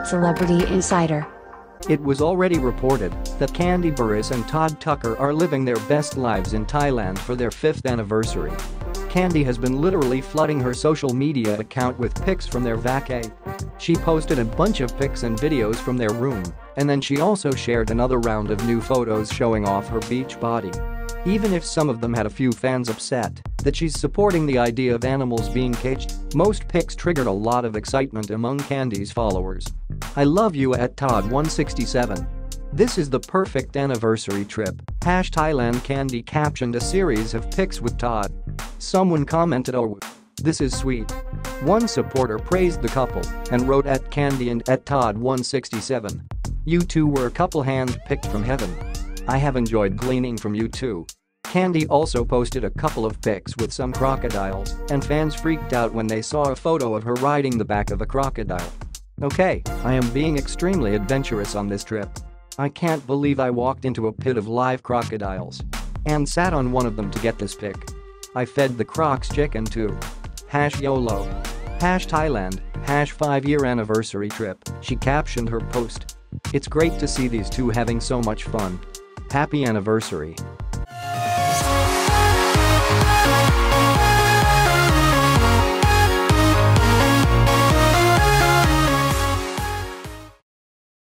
Celebrity Insider. It was already reported that Kandi Burruss and Todd Tucker are living their best lives in Thailand for their 5th anniversary. Kandi has been literally flooding her social media account with pics from their vacay. She posted a bunch of pics and videos from their room, and then she also shared another round of new photos showing off her beach body. Even if some of them had a few fans upset that she's supporting the idea of animals being caged, most pics triggered a lot of excitement among Kandi's followers. "I love you at Todd167. This is the perfect anniversary trip." #Thailand Kandi captioned a series of pics with Todd. Someone commented, "Oh, this is sweet." One supporter praised the couple and wrote at Kandi and at Todd167. "You two were a couple hand-picked from heaven. I have enjoyed gleaning from you too." Kandi also posted a couple of pics with some crocodiles, and fans freaked out when they saw a photo of her riding the back of a crocodile. "Okay, I am being extremely adventurous on this trip. I can't believe I walked into a pit of live crocodiles and sat on one of them to get this pic. I fed the crocs chicken too. #YOLO. #Thailand. #5-year anniversary trip," she captioned her post. "It's great to see these two having so much fun. Happy anniversary."